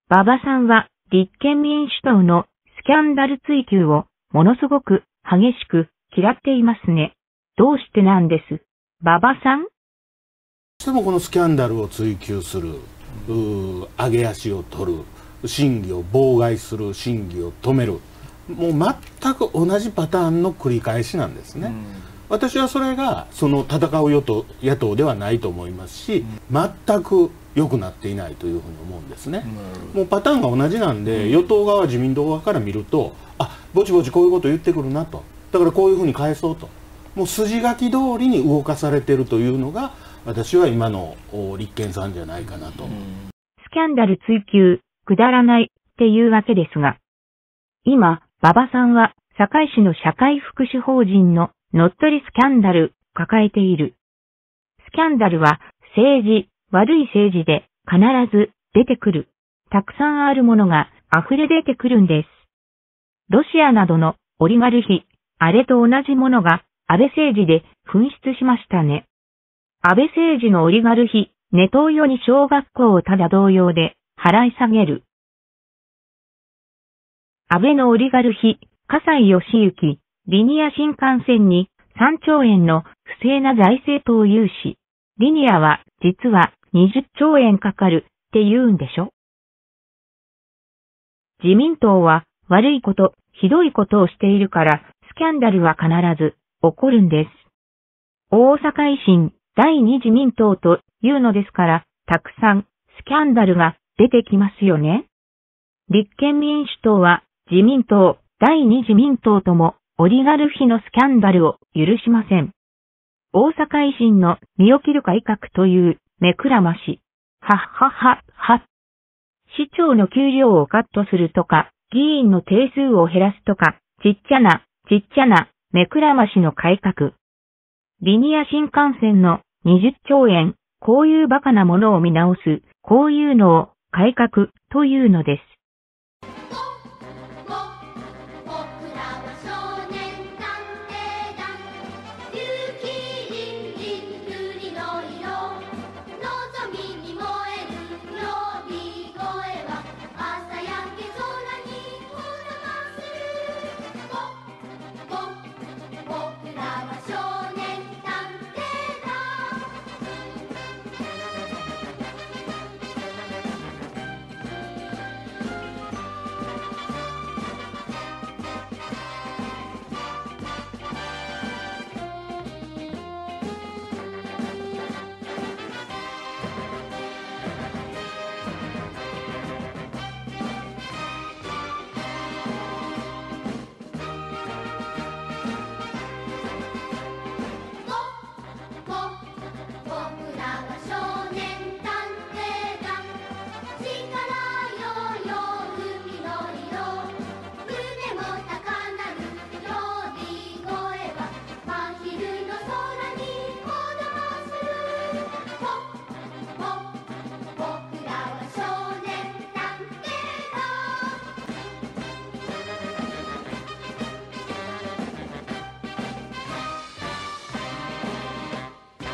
馬場さんは立憲民主党のスキャンダル追及をものすごく激しく嫌っていますね。どうしてなんです、馬場さん？ でもこのスキャンダルを追及する、上げ足を取る、審議を妨害する、審議を止める、もう全く同じパターンの繰り返しなんですね。私はそれがその戦う野党ではないと思いますし、全く良くなっていないというふうに思うんですね。もうパターンが同じなんで、与党側、自民党側から見ると、ぼちぼちこういうこと言ってくるなと、だからこういうふうに返そうと、もう筋書き通りに動かされているというのが、私は今の立憲さんじゃないかなと。 スキャンダル追及、くだらないっていうわけですが、今、馬場さんは堺市の社会福祉法人の乗っ取りスキャンダル抱えている。スキャンダルは政治、悪い政治で必ず出てくる。たくさんあるものが溢れ出てくるんです。ロシアなどのオリガルヒ、あれと同じものが安倍政治で噴出しましたね。安倍政治のオリガルヒ、ネトウヨに小学校をただ同様で払い下げる。安倍のオリガルヒ、笠井義行、リニア新幹線に3兆円の不正な財政等融資。リニアは実は20兆円かかるって言うんでしょ？自民党は悪いこと、ひどいことをしているからスキャンダルは必ず起こるんです。大阪維新第二自民党というのですから、たくさんスキャンダルが出てきますよね。立憲民主党は自民党第二自民党ともオリガルヒのスキャンダルを許しません。大阪維新の身を切る改革という目くらまし。はっはっはっは。市長の給料をカットするとか、議員の定数を減らすとか、ちっちゃな目くらましの改革。リニア新幹線の20兆円、こういうバカなものを見直す、こういうのを改革というのです。